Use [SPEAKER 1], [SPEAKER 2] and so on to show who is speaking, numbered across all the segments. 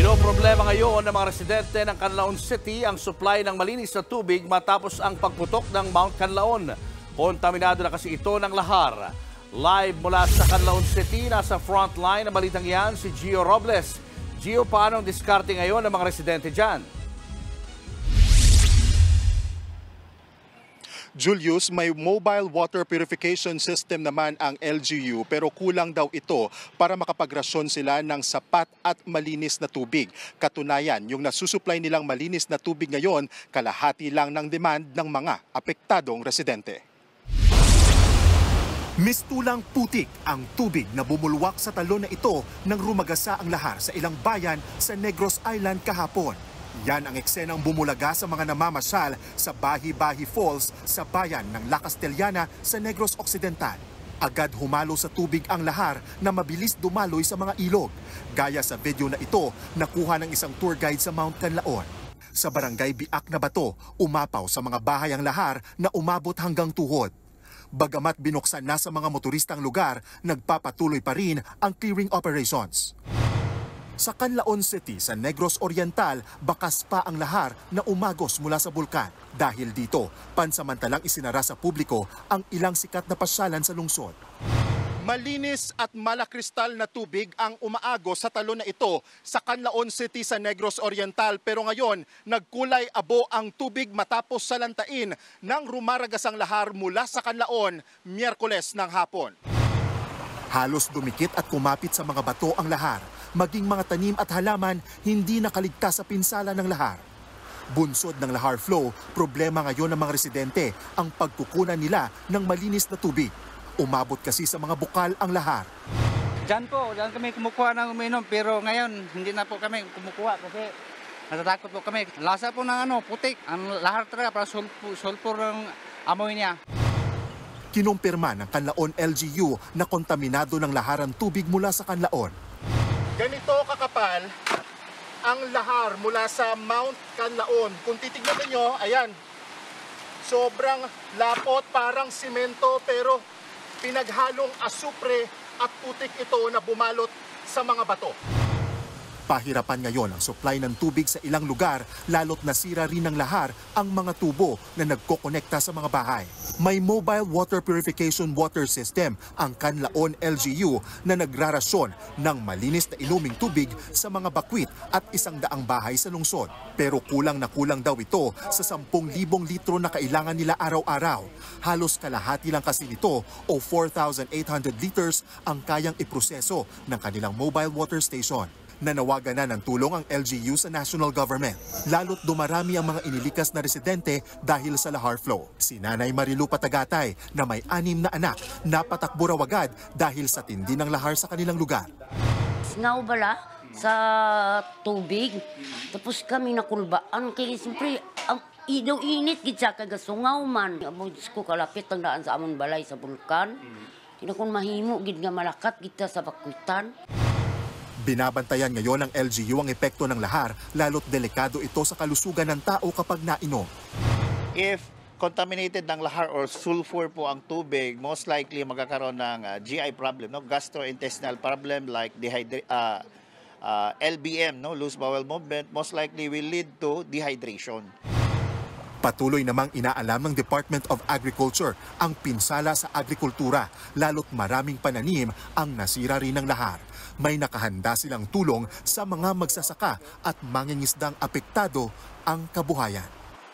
[SPEAKER 1] Pinoproblema ngayon ng mga residente ng Canlaon City ang supply ng malinis na tubig matapos ang pagputok ng Mount Canlaon. Kontaminado na kasi ito ng lahar. Live mula sa Canlaon City, nasa frontline ng balitang yan si Gio Robles. Gio, paano ang diskarte ngayon ng mga residente dyan?
[SPEAKER 2] Julius, may mobile water purification system naman ang LGU pero kulang daw ito para makapagrasyon sila ng sapat at malinis na tubig. Katunayan, yung nasusupply nilang malinis na tubig ngayon, kalahati lang ng demand ng mga apektadong residente. Mistulang putik ang tubig na bumulwak sa talon na ito nang rumagasa ang lahar sa ilang bayan sa Negros Island kahapon. Yan ang eksenang bumulaga sa mga namamasyal sa Bahi-Bahi Falls sa bayan ng La Castellana sa Negros Occidental. Agad humalo sa tubig ang lahar na mabilis dumaloy sa mga ilog. Gaya sa video na ito, nakuha ng isang tour guide sa Mount Canlaon. Sa barangay Biak na Bato, umapaw sa mga bahay ang lahar na umabot hanggang tuhod. Bagamat binuksan na sa mga motoristang lugar, nagpapatuloy pa rin ang clearing operations. Sa Canlaon City sa Negros Oriental, bakas pa ang lahar na umagos mula sa bulkan. Dahil dito, pansamantalang isinara sa publiko ang ilang sikat na pasyalan sa lungsod. Malinis at malakristal na tubig ang umaagos sa talon na ito sa Canlaon City sa Negros Oriental. Pero ngayon, nagkulay abo ang tubig matapos salantain ng rumaragasang lahar mula sa Canlaon Miyerkules ng hapon. Halos dumikit at kumapit sa mga bato ang lahar. Maging mga tanim at halaman hindi nakaligtas sa pinsala ng lahar. Bunsod ng lahar flow, problema ngayon ng mga residente ang pagkukunan nila ng malinis na tubig. Umabot kasi sa mga bukal ang lahar.
[SPEAKER 3] Diyan kami kumukuha ng uminom pero ngayon hindi na po kami kumukuha kasi natatakot po kami. Lasa po ng putik. Ang lahar talaga para sulfur ng amoy niya.
[SPEAKER 2] Kinumpirma ng Canlaon LGU na kontaminado ng laharan tubig mula sa Canlaon. Ganito kakapal ang lahar mula sa Mount Canlaon. Kung titignan niyo, ayan, sobrang lapot, parang simento pero pinaghalong asupre at putik ito na bumalot sa mga bato. Pahirapan ngayon ang supply ng tubig sa ilang lugar, lalo't nasira rin ng lahar ang mga tubo na nagkokonekta sa mga bahay. May mobile water purification water system ang Canlaon LGU na nagrarasyon ng malinis na inuming tubig sa mga bakwit at 100 bahay sa lungsod. Pero kulang na kulang daw ito sa 10,000 litro na kailangan nila araw-araw. Halos kalahati lang kasi nito o 4,800 liters ang kayang iproseso ng kanilang mobile water station. Nanawagan na ng tulong ang LGU sa national government. Lalo't dumarami ang mga inilikas na residente dahil sa lahar flow. Si Nanay Marilu Patagatay na may 6 na anak, napatakbo raw agad dahil sa tindi ng lahar sa kanilang lugar.
[SPEAKER 4] Naubala sa tubig, tapos kami nakulbaan. Kaya siyempre, ang init gid sa kagasungaw man. Amo Diyos ko, kalapit ang daan sa amon balay sa bulkan. Kinakon mahimo gid nga malakat kita sa bakwitan.
[SPEAKER 2] Binabantayan ngayon ng LGU ang epekto ng lahar, lalo't delikado ito sa kalusugan ng tao kapag nainom.
[SPEAKER 5] If contaminated ng lahar or sulfur po ang tubig, most likely magkakaroon ng GI problem, gastrointestinal problem like LBM, loose bowel movement, most likely will lead to dehydration.
[SPEAKER 2] Patuloy namang inaalam ng Department of Agriculture ang pinsala sa agrikultura, lalo't maraming pananim ang nasira rin ng lahar. May nakahanda silang tulong sa mga magsasaka at mangingisdang apektado ang kabuhayan.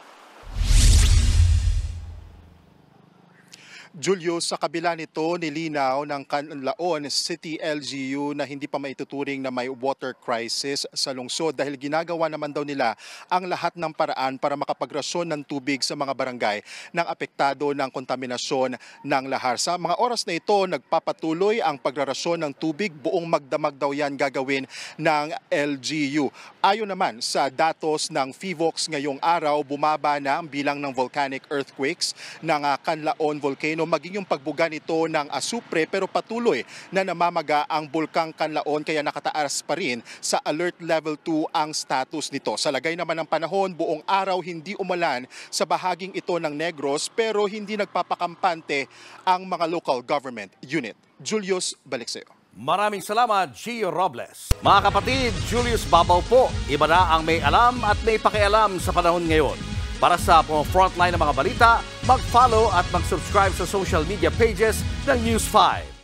[SPEAKER 2] Julio, sa kabila nito, nilinaw ng Canlaon City LGU na hindi pa maituturing na may water crisis sa lungsod dahil ginagawa naman daw nila ang lahat ng paraan para makapagrasyon ng tubig sa mga barangay ng apektado ng kontaminasyon ng lahar. Sa mga oras na ito, nagpapatuloy ang pagrarasyon ng tubig. Buong magdamag daw yan gagawin ng LGU. Ayon naman sa datos ng PHIVOLCS ngayong araw, bumaba na ang bilang ng volcanic earthquakes ng Canlaon Volcano, maging yung pagbuga nito ng asupre, pero patuloy na namamaga ang bulkang Canlaon kaya nakataas pa rin sa alert level 2 ang status nito. Sa lagay naman ng panahon, buong araw hindi umulan sa bahaging ito ng Negros pero hindi nagpapakampante ang mga local government unit. Julius, balik sa iyo.
[SPEAKER 1] Maraming salamat, Gio Robles. Mga kapatid, Julius Babaw po. Iba na ang may alam at may pakialam sa panahon ngayon. Para sa frontline ng mga balita, mag-follow at mag-subscribe sa social media pages ng News 5.